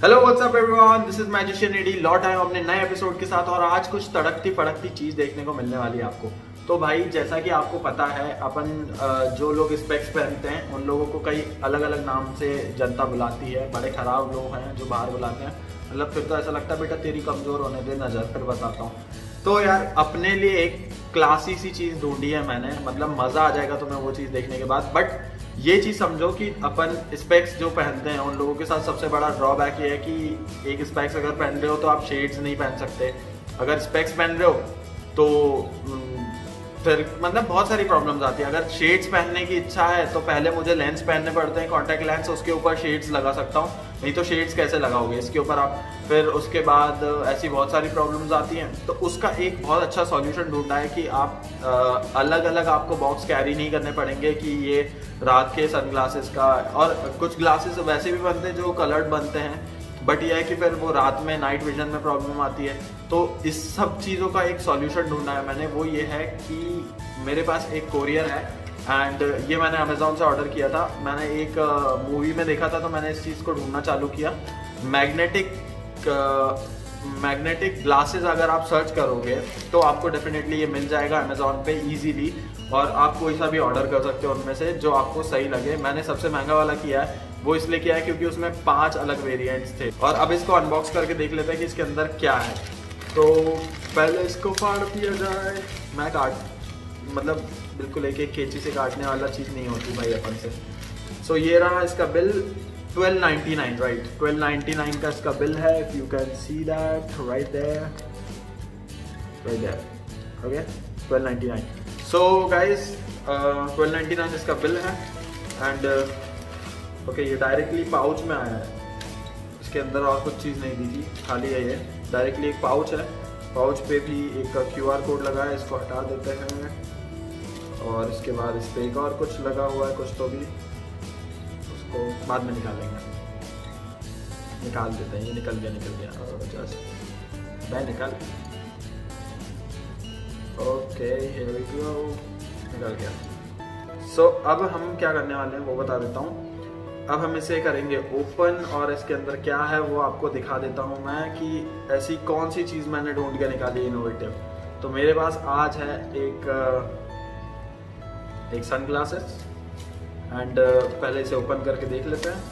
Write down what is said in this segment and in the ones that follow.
Hello what's up everyone, this is magician Adi. लौट आए अपने नए एपिसोड के साथ और आज कुछ तड़कती फड़कती चीज देखने को मिलने वाली है आपको। तो भाई जैसा कि आपको पता है, अपन जो लोग स्पेक्स पहनते हैं उन लोगों को कई अलग अलग नाम से जनता बुलाती है। बड़े खराब लोग हैं जो बाहर बुलाते हैं। मतलब फिर तो ऐसा लगता है बेटा तेरी कमजोर होने दे नजर, फिर बताता हूँ। तो यार अपने लिए एक क्लासी सी चीज ढूंढी है मैंने, मतलब मजा आ जाएगा तुम्हें वो चीज देखने के बाद। बट ये चीज समझो कि अपन स्पेक्स जो पहनते हैं उन लोगों के साथ सबसे बड़ा ड्रॉबैक ये है कि एक स्पेक्स अगर पहन रहे हो तो आप शेड्स नहीं पहन सकते। अगर स्पेक्स पहन रहे हो तो फिर मतलब बहुत सारी प्रॉब्लम्स आती है। अगर शेड्स पहनने की इच्छा है तो पहले मुझे लेंस पहनने पड़ते हैं, कॉन्टैक्ट लेंस, उसके ऊपर शेड्स लगा सकता हूँ। नहीं तो शेड्स कैसे लगाओगे इसके ऊपर आप। फिर उसके बाद ऐसी बहुत सारी प्रॉब्लम्स आती हैं। तो उसका एक बहुत अच्छा सॉल्यूशन ढूंढा है कि आप अलग अलग आपको बॉक्स कैरी नहीं करने पड़ेंगे कि ये रात के सनग्लासेस का, और कुछ ग्लासेस वैसे भी बनते हैं जो कलर्ड बनते हैं, बट यह है कि फिर वो रात में नाइट विजन में प्रॉब्लम आती है। तो इस सब चीज़ों का एक सॉल्यूशन ढूंढा है मैंने। वो ये है कि मेरे पास एक कोरियर है एंड ये मैंने अमेजोन से ऑर्डर किया था। मैंने एक मूवी में देखा था तो मैंने इस चीज़ को ढूंढना चालू किया। मैग्नेटिक ग्लासेस अगर आप सर्च करोगे तो आपको डेफिनेटली ये मिल जाएगा अमेजोन पे इजीली, और आप कोई सा भी ऑर्डर कर सकते हो उनमें से जो आपको सही लगे। मैंने सबसे महंगा वाला किया है, वो इसलिए किया है क्योंकि उसमें 5 अलग वेरिएंट्स थे। और अब इसको अनबॉक्स करके देख लेते हैं कि इसके अंदर क्या है। तो पहले इसको फाड़ दिया जाए। मैं मतलब बिल्कुल एक एक कैंची से काटने वाला चीज़ नहीं होती भाई अपन से। सो ये रहा इसका बिल, 1299 राइट, 1299 का इसका बिल है। If you can see that right there, okay 1299। So guys 1299 इसका बिल है एंड ओके ये डायरेक्टली पाउच में आया है। इसके अंदर और कुछ चीज़ नहीं दी थी, खाली है ये। डायरेक्टली एक पाउच है, पाउच पे भी एक QR कोड लगा है। इसको हटा देते हैं और इसके बाद इस पे एक और कुछ लगा हुआ है, कुछ तो भी उसको बाद में निकालेंगे। निकाल देते हैं, ये निकल गया जस्ट मैं निकाल। ओके हियर वी गो, निकल गया। सो अब हम क्या करने वाले हैं वो बता देता हूँ। अब हम इसे करेंगे ओपन और इसके अंदर क्या है वो आपको दिखा देता हूँ मैं कि ऐसी कौन सी चीज़ मैंने ढूंढ के निकाली इनोवेटिव। तो मेरे पास आज है एक सनग्लासेस एंड पहले इसे ओपन करके देख लेते हैं।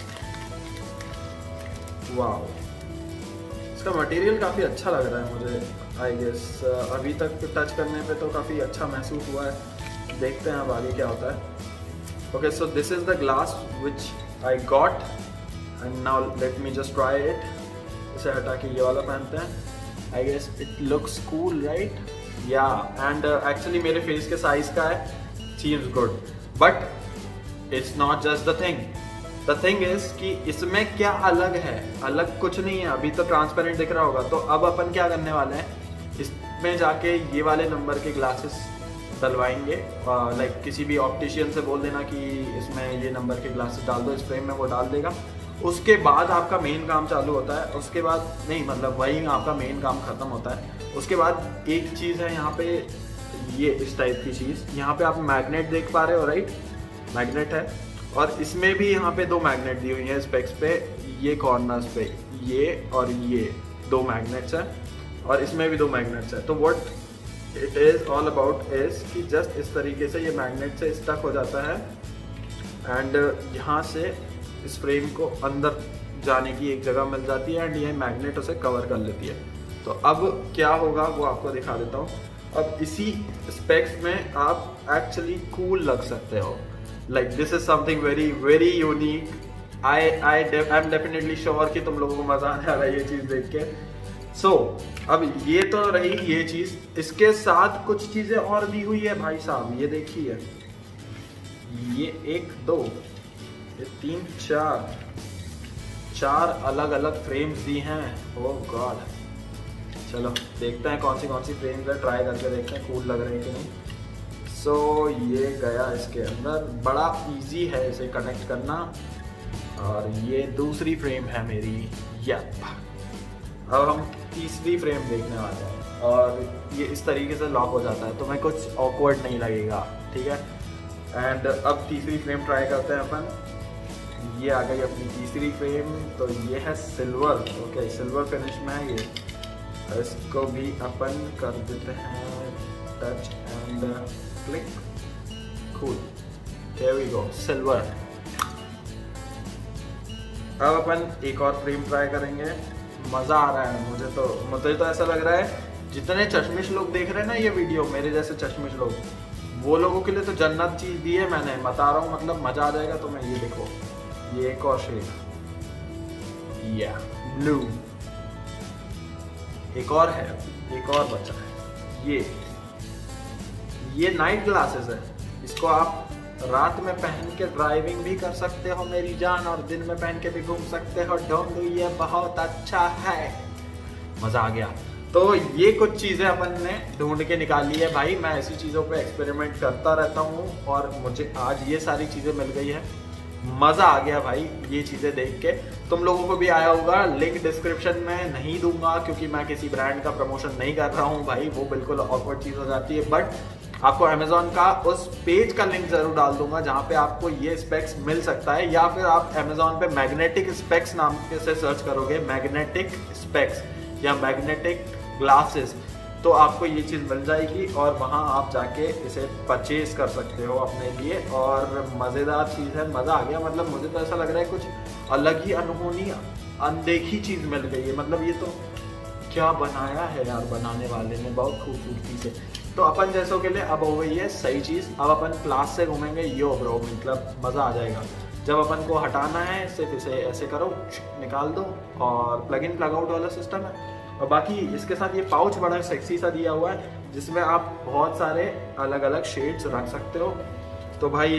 वाओ, इसका मटेरियल काफ़ी अच्छा लग रहा है मुझे। आई गेस अभी तक टच करने पे तो काफ़ी अच्छा महसूस हुआ है। देखते हैं अब आगे क्या होता है। Okay so this is the glass which I got and now let me just try it. इसे हटा के ये वाला पहनते हैं। I guess it looks cool right, yeah and actually मेरे फेस के साइज का है। Seems good but it's not just the thing. The thing is कि इसमें क्या अलग है, अलग कुछ नहीं है। अभी तो ट्रांसपेरेंट दिख रहा होगा। तो अब अपन क्या करने वाले हैं, इसमें जाके ये वाले नंबर के ग्लासेस डलवाएंगे। लाइक किसी भी ऑप्टिशियन से बोल देना कि इसमें ये नंबर के ग्लासेस डाल दो इस फ्रेम में, वो डाल देगा। उसके बाद आपका मेन काम चालू होता है। उसके बाद नहीं, मतलब वही आपका मेन काम खत्म होता है। उसके बाद एक चीज़ है यहाँ पे, ये इस टाइप की चीज़। यहाँ पे आप मैग्नेट देख पा रहे हो राइट, मैग्नेट है। और इसमें भी यहाँ पे 2 मैग्नेट दी हुई हैं स्पेक्स पे, ये कॉर्नर्स पे, ये और ये 2 मैग्नेट्स हैं, और इसमें भी 2 मैग्नेट्स हैं। तो what it is all about is कि जस्ट इस तरीके से ये मैग्नेट से स्टक हो जाता है एंड यहाँ से इस फ्रेम को अंदर जाने की एक जगह मिल जाती है एंड ये मैग्नेट उसे कवर कर लेती है। तो अब क्या होगा वो आपको दिखा देता हूँ। अब इसी स्पेक्स में आप एक्चुअली कूल लग सकते हो। Like this is something very very unique. I am definitely sure कि तुम लोगों को मजा आने वाला है ये चीज़ देख के। सो अब ये तो रही ये चीज़, इसके साथ कुछ चीज़ें और दी हुई है भाई साहब। ये देखिए, ये 1 2 ये 3 4 अलग अलग फ्रेम्स दी हैं। ओह गॉड, चलो देखते हैं कौन सी फ्रेम्स है, ट्राई करके देखते हैं कूल लग रहे हैं कि नहीं। सो ये गया इसके अंदर, बड़ा इजी है इसे कनेक्ट करना। और ये दूसरी फ्रेम है मेरी। यप, अब हम तीसरी फ्रेम देखने वाले हैं और ये इस तरीके से लॉक हो जाता है, तो मैं कुछ ऑकवर्ड नहीं लगेगा, ठीक है। एंड अब तीसरी फ्रेम ट्राई करते हैं अपन। ये आ गई अपनी तीसरी फ्रेम, तो ये है सिल्वर। ओके, सिल्वर फिनिश में है ये। इसको भी अपन कर देते हैं touch and click. Cool, here we go, silver. अब अपन एक और फ्रेम ट्राई करेंगे। मज़ा आ रहा है मुझे तो ऐसा लग रहा है जितने चश्मिश लोग देख रहे हैं ना ये वीडियो, मेरे जैसे चश्मिश लोग, वो लोगों के लिए तो जन्नत चीज़ दी है मैंने, बता रहा हूँ। मतलब मज़ा आ जाएगा तुम्हें। ये देखो, ये एक और शेड, या ब्लू, एक और है, एक और बचा है। ये नाइट ग्लासेस है। इसको आप रात में पहन के ड्राइविंग भी कर सकते हो मेरी जान, और दिन में पहन के भी घूम सकते हो ढोंडू। ये बहुत अच्छा है, मजा आ गया। तो ये कुछ चीजें अपन ने ढूंढ के निकाली है भाई। मैं ऐसी चीजों पे एक्सपेरिमेंट करता रहता हूँ और मुझे आज ये सारी चीजें मिल गई है। मजा आ गया भाई ये चीजें देख के। तुम लोगों को भी आया होगा। लिंक डिस्क्रिप्शन में नहीं दूंगा क्योंकि मैं किसी ब्रांड का प्रमोशन नहीं कर रहा हूँ भाई, वो बिल्कुल ऑकवर्ड चीज हो जाती है। बट आपको अमेजोन का उस पेज का लिंक जरूर डाल दूंगा जहाँ पे आपको ये स्पेक्स मिल सकता है, या फिर आप अमेजोन पे मैग्नेटिक स्पेक्स नाम से सर्च करोगे, मैग्नेटिक स्पेक्स या मैग्नेटिक ग्लासेस, तो आपको ये चीज़ मिल जाएगी और वहाँ आप जाके इसे परचेज कर सकते हो अपने लिए। और मज़ेदार चीज़ है, मज़ा आ गया। मतलब मुझे तो ऐसा लग रहा है कुछ अलग ही अनहोनी अनदेखी चीज़ मिल गई है। मतलब ये तो क्या बनाया है यार बनाने वाले ने, बहुत खूबसूरती से। तो अपन जैसों के लिए अब हो गई है सही चीज़। अब अपन क्लास से घूमेंगे, यो ब्रो, मतलब मज़ा आ जाएगा। जब अपन को हटाना है सिर्फ इसे ऐसे करो, निकाल दो, और प्लग इन प्लग आउट वाला सिस्टम है। और बाकी इसके साथ ये पाउच बड़ा सेक्सी सा दिया हुआ है जिसमें आप बहुत सारे अलग अलग शेड्स रख सकते हो। तो भाई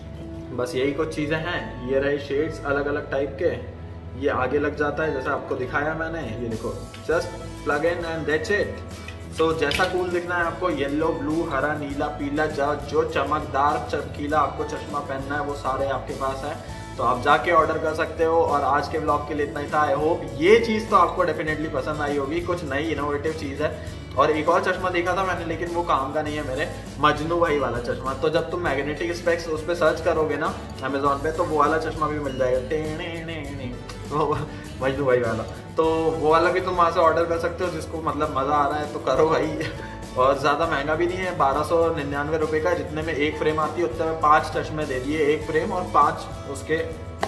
बस यही कुछ चीज़ें हैं। ये रहे शेड्स अलग अलग टाइप के। ये आगे लग जाता है जैसा आपको दिखाया मैंने, ये देखो, just plug in and that's it. So जैसा कूल दिखना है आपको, येलो, ब्लू, हरा, नीला, पीला, जो चमकदार चमकीला आपको चश्मा पहनना है वो सारे आपके पास है। तो आप जाके ऑर्डर कर सकते हो। और आज के ब्लॉग के लिए इतना ही था। आई होप ये चीज़ तो आपको डेफिनेटली पसंद आई होगी, कुछ नई इनोवेटिव चीज़ है। और एक और चश्मा देखा था मैंने, लेकिन वो काम का नहीं है मेरे, मजनू भाई वाला चश्मा। तो जब तुम मैग्नेटिक स्पेक्स उस पर सर्च करोगे ना अमेजोन पे, तो वो वाला चश्मा भी मिल जाएगा, मजनू भाई वाला। तो वो वाला भी तुम वहाँ से ऑर्डर कर सकते हो, जिसको मतलब मज़ा आ रहा है तो करो भाई। और ज़्यादा महंगा भी नहीं है, 1299 रुपये का, जितने में एक फ्रेम आती है उतने में 5 चश्मे दे दिए, एक फ्रेम और 5 उसके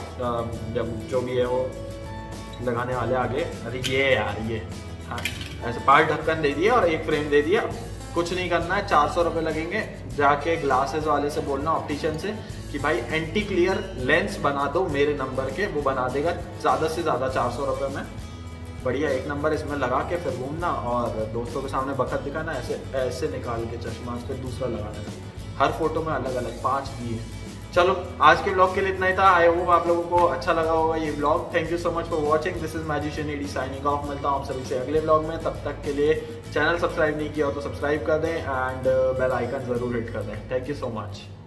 जब जो भी है वो लगाने वाले आगे। अरे ये यार ये, हाँ, ऐसे 5 ढक्कन दे दिए और एक फ्रेम दे दिया। कुछ नहीं करना है, 400 रुपये लगेंगे। जाके ग्लासेस वाले से बोलना, ऑप्टिशियन से, कि भाई एंटी क्लियर लेंस बना दो मेरे नंबर के, वो बना देगा ज़्यादा से ज़्यादा 400 रुपये में। बढ़िया एक नंबर इसमें लगा के फिर घूमना और दोस्तों के सामने बखत दिखाना, ऐसे ऐसे निकाल के चश्मा, फिर दूसरा लगा देना। हर फोटो में अलग अलग 5 दिए। चलो आज के ब्लॉग के लिए इतना ही था। आई होप आप लोगों को अच्छा लगा होगा ये blog. Thank you so much for watching. This is magician Adi signing off. मिलता हूँ आप सभी से अगले ब्लॉग में। तब तक के लिए चैनल सब्सक्राइब नहीं किया हो तो सब्सक्राइब कर दें एंड बेल आइकन जरूर हिट कर दें। Thank you so much.